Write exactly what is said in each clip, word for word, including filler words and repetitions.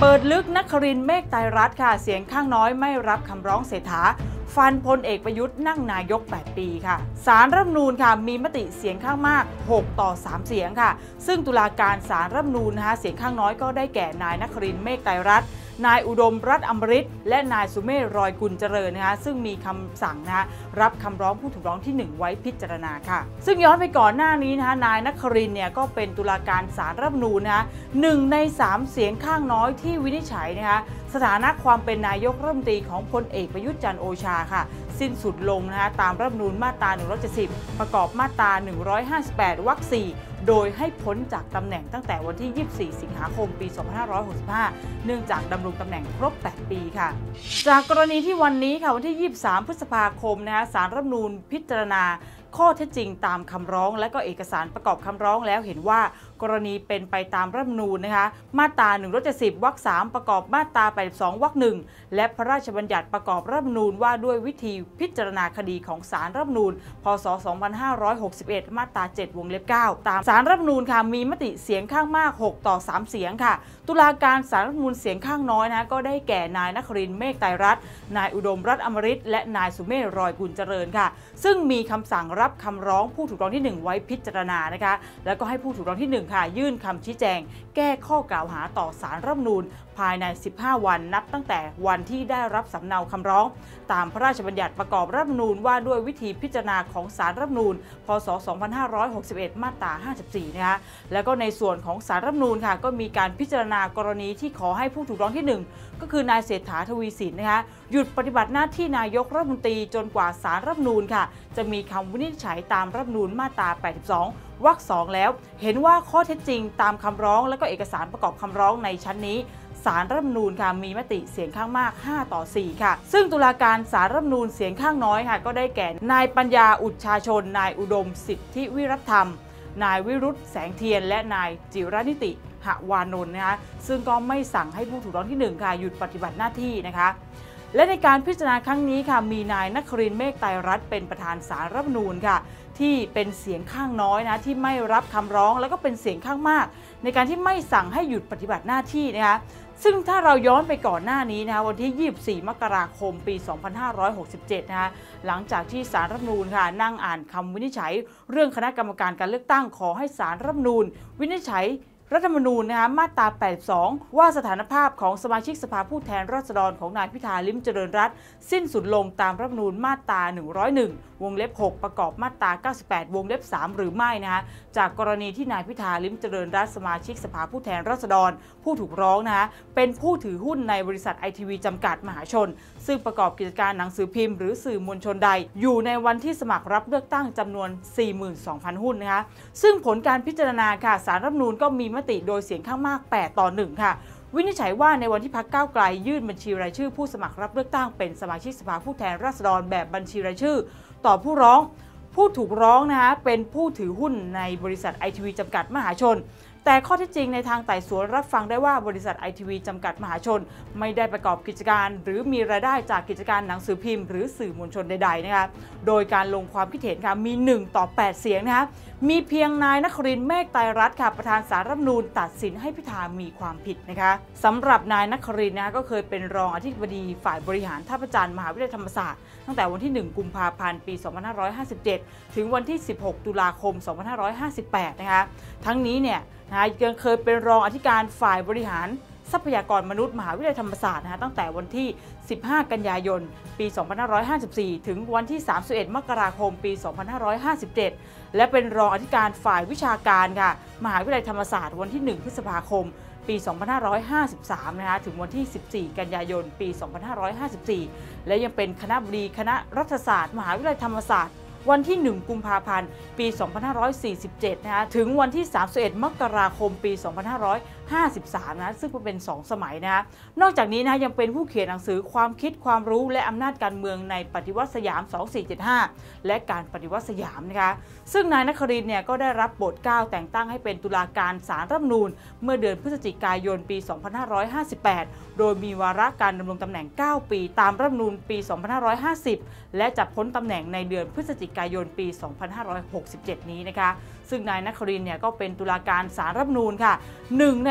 ปิดลึกนครินทร์เมฆไตรรัตน์ค่ะเสียงข้างน้อยไม่รับคำร้องเศรษฐาฟันพลเอกประยุทธ์นั่งนายกแปดปีค่ะศาลรัฐธรรมนูญค่ะมีมติเสียงข้างมากหกต่อสามเสียงค่ะซึ่งตุลาการศาลรัฐธรรมนูญนะคะเสียงข้างน้อยก็ได้แก่นายนครินทร์เมฆไตรรัตน์นายอุดมรัตน์อมฤตและนายสุเมธ รอยกุลเจริญนะคะซึ่งมีคำสั่งนะคะรับคำร้องผู้ถูกร้องที่หนึ่งไว้พิจารณาค่ะซึ่งย้อนไปก่อนหน้านี้นะคะนายนครินทร์เนี่ยก็เป็นตุลาการศาลรัฐธรรมนูญนะคะหนึ่งในสามเสียงข้างน้อยที่วินิจฉัยนะคะสถานะความเป็นนายกรัฐมนตรีของพลเอกประยุทธ์จันทร์โอชาค่ะสิ้นสุดลงนะคะตามรัฐธรรมนูญมาตราหนึ่งร้อยเจ็ดสิบประกอบมาตราหนึ่งร้อยห้าสิบแปดวรรคสี่โดยให้พ้นจากตำแหน่งตั้งแต่วันที่ยี่สิบสี่สิงหาคมปีสองพันห้าร้อยหกสิบห้าเนื่องจากดำรงตำแหน่งครบแปดปีค่ะจากกรณีที่วันนี้ค่ะวันที่ยี่สิบสามพฤษภาคมนะคะศาลรัฐธรรมนูญพิจารณาข้อเท็จจริงตามคำร้องและก็เอกสารประกอบคำร้องแล้วเห็นว่ากรณีเป็นไปตามรัฐธรรมนูญนะคะมาตราหนึ่งร้อยเจ็ดสิบวรรคสามประกอบมาตราแปดสิบสองวรรคหนึ่งและพระราชบัญญัติประกอบรัฐธรรมนูญว่าด้วยวิธีพิจารณาคดีของศาลรัฐธรรมนูญพ.ศ. สองพันห้าร้อยหกสิบเอ็ดมาตราเจ็ดวงเล็บเก้าตามศาลรัฐธรรมนูญค่ะมีมติเสียงข้างมากหกต่อสามเสียงค่ะตุลาการศาลรัฐธรรมนูญเสียงข้างน้อยนะก็ได้แก่นายนครินทร์เมฆไตรรัตน์นายอุดมรัตน์อมฤตและนายสุเมธ รอยกุลเจริญค่ะซึ่งมีคำสั่งรับคำร้องผู้ถูกร้องที่หนึ่งไว้พิจารณานะคะแล้วก็ให้ผู้ถูกร้องที่หนึ่งค่ะยื่นคำชี้แจงแก้ข้อกล่าวหาต่อศาลรัฐธรรมนูญภายในสิบห้าวันนับตั้งแต่วันที่ได้รับสำเนาคำร้องตามพระราชบัญญัติประกอบรัฐธรรมนูญว่าด้วยวิธีพิจารณาของศาลรัฐธรรมนูญพ.ศ. สองพันห้าร้อยหกสิบเอ็ดมาตราห้าสิบสี่นะคะแล้วก็ในส่วนของศาลรัฐธรรมนูญค่ะก็มีการพิจารณากรณีที่ขอให้ผู้ถูกร้องที่หนึ่งก็คือนายเศรษฐาทวีสินนะคะหยุดปฏิบัติหน้าที่นายกรัฐมนตรีจนกว่าศาลรัฐธรรมนูญค่ะจะมีคำวินิจฉัยตามรัฐธรรมนูญมาตราแปดสิบสองวรรคสองแล้วเห็นว่าข้อเท็จจริงตามคำร้องและก็เอกสารประกอบคำร้องในชั้นนี้ศาลรัฐธรรมนูญค่ะมีมติเสียงข้างมากห้าต่อสี่ค่ะซึ่งตุลาการศาลรัฐธรรมนูญเสียงข้างน้อยค่ะก็ได้แก่นายปัญญาอุชชาชนนายอุดมสิทธิวิรัตธรรมนายวิรุธแสงเทียนและนายจิรนิติหวานนท์นะคะซึ่งก็ไม่สั่งให้ผู้ถูกร้องที่หนึ่งค่ะหยุดปฏิบัติหน้าที่นะคะและในการพิจารณาครั้งนี้ค่ะมีนายนครินทร์เมฆไตรรัตน์เป็นประธานศาลรัฐธรรมนูญค่ะที่เป็นเสียงข้างน้อยนะที่ไม่รับคำร้องแล้วก็เป็นเสียงข้างมากในการที่ไม่สั่งให้หยุดปฏิบัติหน้าที่นะคะซึ่งถ้าเราย้อนไปก่อนหน้านี้นะคะวันที่ยี่สิบสี่มกราคมปีสองพันห้าร้อยหกสิบเจ็ดนะคะหลังจากที่ศาลรัฐธรรมนูญค่ะนั่งอ่านคำวินิจฉัยเรื่องคณะกรรมการการเลือกตั้งขอให้ศาลรัฐธรรมนูญวินิจฉัยรัฐธรรมนูญนะคะมาตราแปดสิบสองว่าสถานภาพของสมาชิกสภาผู้แทนราษฎรของนายพิธาลิ้มเจริญรัตน์สิ้นสุดลงตามรัฐธรรมนูญมาตราหนึ่งร้อยเอ็ดวงเล็บหกประกอบมาตราเก้าสิบแปดวงเล็บสามหรือไม่นะคะจากกรณีที่นายพิธาลิ้มเจริญรัตน์สมาชิกสภาผู้แทนราษฎรผู้ถูกร้องนะคะเป็นผู้ถือหุ้นในบริษัทไอทีวีจำกัดมหาชนซึ่งประกอบกิจการหนังสือพิมพ์หรือสื่อมวลชนใดอยู่ในวันที่สมัครรับเลือกตั้งจำนวน สี่หมื่นสองพัน หุ้นนะคะซึ่งผลการพิจารณาค่ะศาลรัฐธรรมนูญก็มีมติโดยเสียงข้างมากแปดต่อหนึ่งค่ะวินิจฉัยว่าในวันที่พรรคก้าวไกลยื่นบัญชีรายชื่อผู้สมัครรับเลือกตั้งเป็นสมาชิกสภาผู้แทนราษฎรแบบบัญชีรายชื่อต่อผู้ร้องผู้ถูกร้องนะคะเป็นผู้ถือหุ้นในบริษัทไอทีวีจำกัดมหาชนแต่ข้อเท็จจริงในทางไต่สวนรับฟังได้ว่าบริษัทไอทีวีจำกัดมหาชนไม่ได้ประกอบกิจการหรือมีรายได้จากกิจการหนังสือพิมพ์หรือสื่อมวลชนใดๆนะคะโดยการลงความคิดเห็นค่ะมีหนึ่งต่อแปดเสียงนะคะมีเพียงนายนครินทร์เมฆไตรรัตน์ค่ะประธานศาลรัฐธรรมนูญตัดสินให้พิธามีความผิดนะคะสำหรับนายนครินทร์นะคะก็เคยเป็นรองอธิบดีฝ่ายบริหารท่าพระจันทร์มหาวิทยาลัยธรรมศาสตร์ตั้งแต่วันที่หนึ่งกุมภาพันธ์ปีสองพันห้าร้อยห้าสิบเจ็ดถึงวันที่สิบหกตุลาคมสองพันห้าร้อยห้าสิบแปดนะคะทั้งนี้เนี่ยนะยังเคยเป็นรองอธิการฝ่ายบริหารทรัพยากรมนุษย์มหาวิทยาลัยธรรมศาสตร์นะตั้งแต่วันที่สิบห้ากันยายนปีสองพันห้าร้อยห้าสิบสี่ถึงวันที่สามสิบเอ็ดมกราคมปีสองพันห้าร้อยห้าสิบเจ็ดและเป็นรองอธิการฝ่ายวิชาการค่ะมหาวิทยาลัยธรรมศาสตร์วันที่หนึ่งพฤษภาคมปีสองพันห้าร้อยห้าสิบสามนะคะถึงวันที่สิบสี่กันยายนปีสองพันห้าร้อยห้าสิบสี่และยังเป็นคณบดีคณะรัฐศาสตร์มหาวิทยาลัยธรรมศาสตร์วันที่หนึ่งกุมภาพันธ์ปีสองพันห้าร้อยสี่สิบเจ็ดนะคะถึงวันที่สามสิบเอ็ดมกราคมปีสองพันห้าร้อยห้าสิบสามนะซึ่งเป็นสองสมัยนะนอกจากนี้นะยังเป็นผู้เขียนหนังสือความคิดความรู้และอำนาจการเมืองในปฏิวัติสยามสองสี่เจ็ดห้าและการปฏิวัติสยามนะคะซึ่งนายนครินทร์เนี่ยก็ได้รับโปรดเกล้าแต่งตั้งให้เป็นตุลาการศาลรัฐธรรมนูญเมื่อเดือนพฤศจิกายนปีสองพันห้าร้อยห้าสิบแปดโดยมีวาระการดำรงตำแหน่งเก้าปีตามรัฐธรรมนูญปีสองพันห้าร้อยห้าสิบและจะพ้นตำแหน่งในเดือนพฤศจิกายนปีสองพันห้าร้อยหกสิบเจ็ดนี้นะคะซึ่งนายนครินทร์เนี่ยก็เป็นตุลาการศาลรัฐธรรมนูญค่ะหนึ่งใน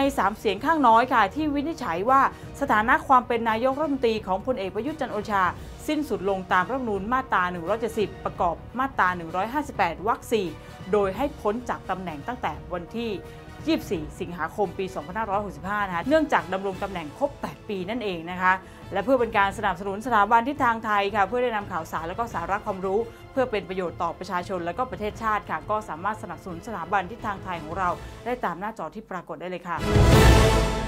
สามเสียงข้างน้อยค่ะที่วินิจฉัยว่าสถานะความเป็นนายกรัฐมนตรีของพลเอกประยุทธ์จันทร์โอชาสิ้นสุดลงตามรัฐธรรมนูญมาตราหนึ่งร้อยเจ็ดสิบประกอบมาตราหนึ่งร้อยห้าสิบแปดวรรคสี่โดยให้พ้นจากตำแหน่งตั้งแต่วันที่ยี่สิบสี่สิงหาคมปีสองพันห้าร้อยหกสิบห้านะคะเนื่องจากดำรงตำแหน่งครบแปดปีนั่นเองนะคะและเพื่อเป็นการสนับสนุนสถาบันทิศทางไทยค่ะเพื่อได้นำข่าวสารและก็สาระความรู้เพื่อเป็นประโยชน์ต่อประชาชนและก็ประเทศชาติค่ะก็สามารถสนับสนุนสถาบันทิศทางไทยของเราได้ตามหน้าจอที่ปรากฏได้เลยค่ะ